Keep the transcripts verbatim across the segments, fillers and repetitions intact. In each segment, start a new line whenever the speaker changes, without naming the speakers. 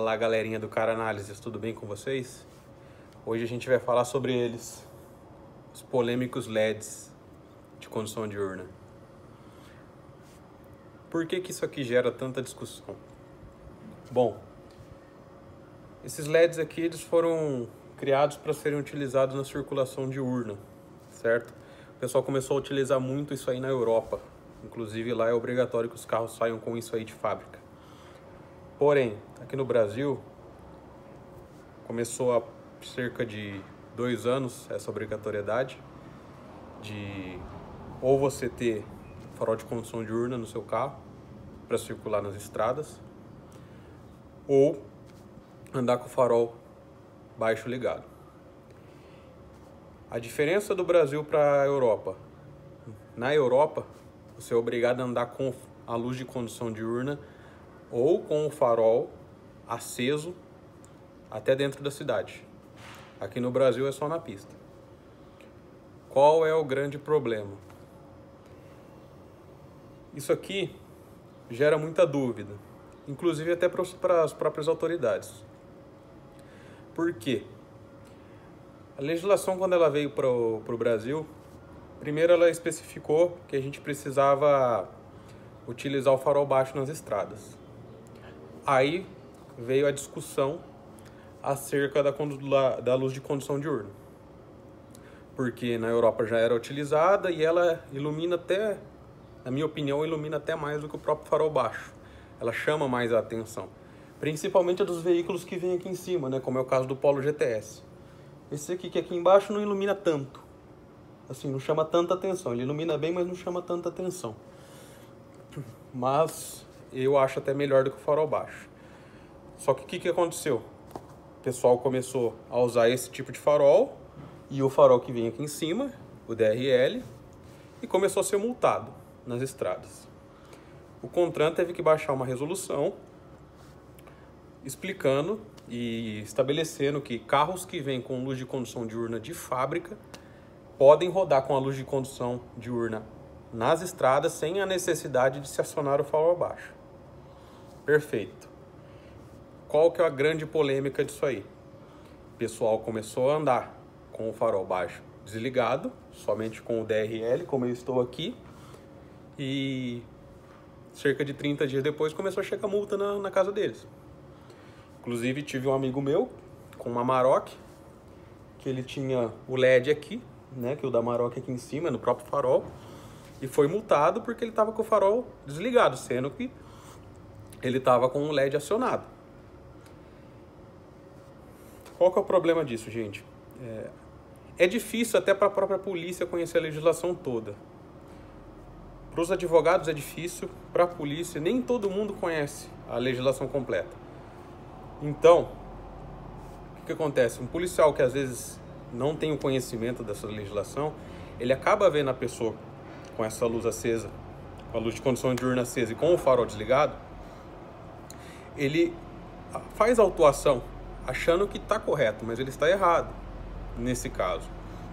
Fala galerinha do Cara Análises, tudo bem com vocês? Hoje a gente vai falar sobre eles, os polêmicos L E Ds de condução diurna. Por que que isso aqui gera tanta discussão? Bom, esses L E Ds aqui eles foram criados para serem utilizados na circulação diurna, certo? O pessoal começou a utilizar muito isso aí na Europa, inclusive lá é obrigatório que os carros saiam com isso aí de fábrica. Porém, aqui no Brasil, começou há cerca de dois anos essa obrigatoriedade de ou você ter farol de condução diurna no seu carro para circular nas estradas, ou andar com o farol baixo ligado. A diferença do Brasil para a Europa: na Europa, você é obrigado a andar com a luz de condução diurna ou com o farol aceso até dentro da cidade. Aqui no Brasil é só na pista. Qual é o grande problema? Isso aqui gera muita dúvida, inclusive até para as próprias autoridades. Por quê? A legislação, quando ela veio para o Brasil, primeiro ela especificou que a gente precisava utilizar o farol baixo nas estradas. Aí veio a discussão acerca da, da luz de condução diurna, porque na Europa já era utilizada e ela ilumina até, na minha opinião, ilumina até mais do que o próprio farol baixo. Ela chama mais a atenção, principalmente a dos veículos que vêm aqui em cima, né? Como é o caso do Polo G T S. Esse aqui que aqui embaixo não ilumina tanto, assim, não chama tanta atenção. Ele ilumina bem, mas não chama tanta atenção. Mas eu acho até melhor do que o farol baixo. Só que o que, que aconteceu? O pessoal começou a usar esse tipo de farol e o farol que vem aqui em cima, o D R L, e começou a ser multado nas estradas. O CONTRAN teve que baixar uma resolução explicando e estabelecendo que carros que vêm com luz de condução diurna de fábrica podem rodar com a luz de condução diurna nas estradas sem a necessidade de se acionar o farol baixo. Perfeito. Qual que é a grande polêmica disso aí? O pessoal começou a andar com o farol baixo desligado, somente com o D R L, como eu estou aqui, e cerca de trinta dias depois começou a chegar multa na, na casa deles. Inclusive tive um amigo meu com uma Amarok, que ele tinha o L E D aqui, né, que o da Amarok aqui em cima, no próprio farol, e foi multado porque ele estava com o farol desligado, sendo que ele estava com o L E D acionado. Qual que é o problema disso, gente? É, é difícil até para a própria polícia conhecer a legislação toda. Para os advogados é difícil, para a polícia nem todo mundo conhece a legislação completa. Então, o que, que acontece? Um policial que às vezes não tem o conhecimento dessa legislação, ele acaba vendo a pessoa com essa luz acesa, com a luz de condução diurna acesa e com o farol desligado, ele faz a autuação achando que está correto, mas ele está errado nesse caso.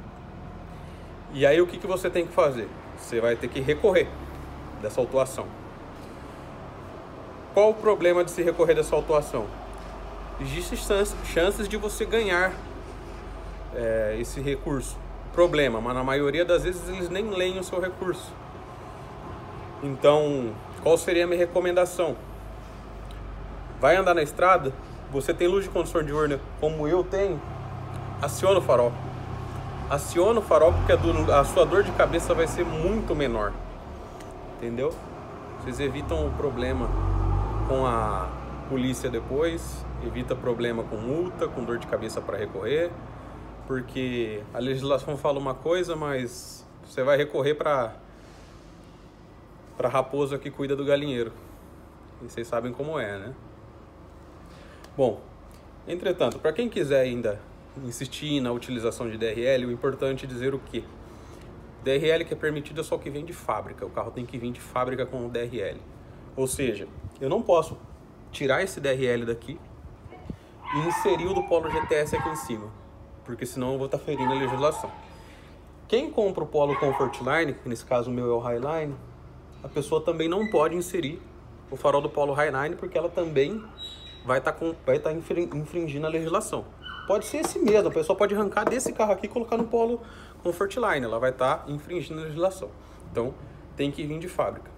E aí o que, que você tem que fazer? Você vai ter que recorrer dessa autuação. Qual o problema de se recorrer dessa autuação? Existem chances de você ganhar é, esse recurso. Problema, mas na maioria das vezes eles nem leem o seu recurso. Então, qual seria a minha recomendação? Vai andar na estrada, você tem luz de condução diurna, como eu tenho, aciona o farol. Aciona o farol porque a, do, a sua dor de cabeça vai ser muito menor. Entendeu? Vocês evitam o problema com a polícia depois, evita problema com multa, com dor de cabeça para recorrer, porque a legislação fala uma coisa, mas você vai recorrer para para a raposa que cuida do galinheiro. E vocês sabem como é, né? Bom, entretanto, para quem quiser ainda insistir na utilização de D R L, o importante é dizer o quê? D R L que é permitido é só o que vem de fábrica. O carro tem que vir de fábrica com o D R L. Ou seja, eu não posso tirar esse D R L daqui e inserir o do Polo G T S aqui em cima, porque senão eu vou estar ferindo a legislação. Quem compra o Polo Comfortline, que nesse caso o meu é o Highline, a pessoa também não pode inserir o farol do Polo Highline, porque ela também vai estar tá vai tá infringindo a legislação. Pode ser esse mesmo, a pessoa pode arrancar desse carro aqui e colocar no Polo Comfortline, ela vai estar tá infringindo a legislação. Então, tem que vir de fábrica.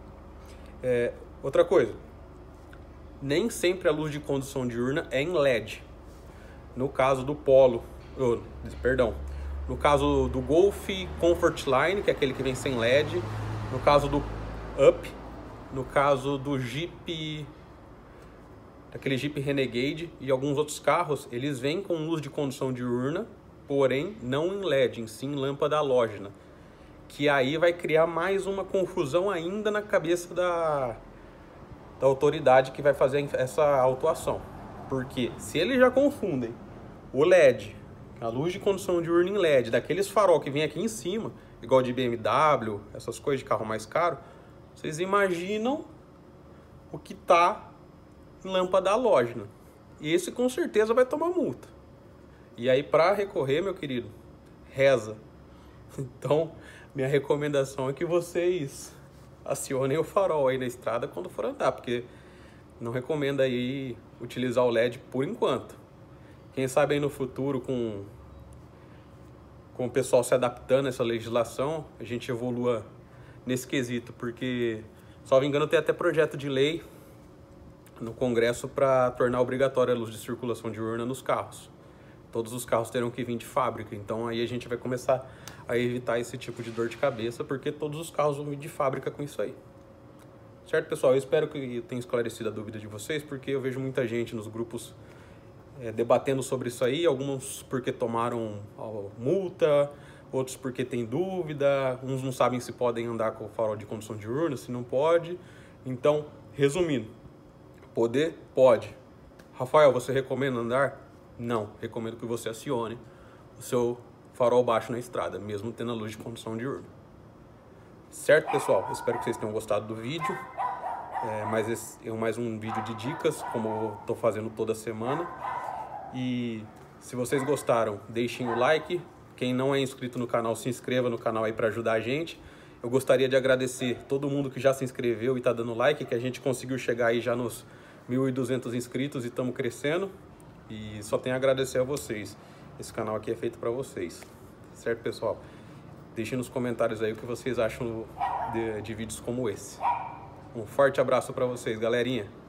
É, outra coisa, nem sempre a luz de condução diurna é em L E D. No caso do Polo, oh, perdão, no caso do Golf Comfortline, que é aquele que vem sem L E D, no caso do Up, no caso do Jeep, daquele Jeep Renegade e alguns outros carros, eles vêm com luz de condução diurna, porém não em L E D, em sim lâmpada halógena, que aí vai criar mais uma confusão ainda na cabeça da, da autoridade que vai fazer essa autuação. Porque se eles já confundem o L E D, a luz de condução diurna em L E D, daqueles farol que vem aqui em cima, igual de B M W, essas coisas de carro mais caro, vocês imaginam o que tá em lâmpada halógena. E esse com certeza vai tomar multa. E aí, para recorrer, meu querido, reza. Então, minha recomendação é que vocês acionem o farol aí na estrada quando for andar, porque não recomendo aí utilizar o L E D por enquanto. Quem sabe aí no futuro, com, com o pessoal se adaptando a essa legislação, a gente evolua nesse quesito, porque, só me engano, tem até projeto de lei no Congresso para tornar obrigatória a luz de circulação diurna nos carros. Todos os carros terão que vir de fábrica, então aí a gente vai começar a evitar esse tipo de dor de cabeça, porque todos os carros vão vir de fábrica com isso aí. Certo, pessoal? Eu espero que eu tenha esclarecido a dúvida de vocês, porque eu vejo muita gente nos grupos é, debatendo sobre isso aí, alguns porque tomaram ó, multa, outros porque tem dúvida, uns não sabem se podem andar com o farol de condução diurna, se não pode. Então, resumindo, poder? Pode. Rafael, você recomenda andar? Não, recomendo que você acione o seu farol baixo na estrada, mesmo tendo a luz de condução diurna. Certo, pessoal? Espero que vocês tenham gostado do vídeo. É, mas esse é mais um vídeo de dicas, como eu estou fazendo toda semana. E se vocês gostaram, deixem o like. Quem não é inscrito no canal, se inscreva no canal aí para ajudar a gente. Eu gostaria de agradecer todo mundo que já se inscreveu e está dando like, que a gente conseguiu chegar aí já nos mil e duzentos inscritos e estamos crescendo. E só tenho a agradecer a vocês. Esse canal aqui é feito para vocês. Certo, pessoal? Deixem nos comentários aí o que vocês acham de, de vídeos como esse. Um forte abraço para vocês, galerinha.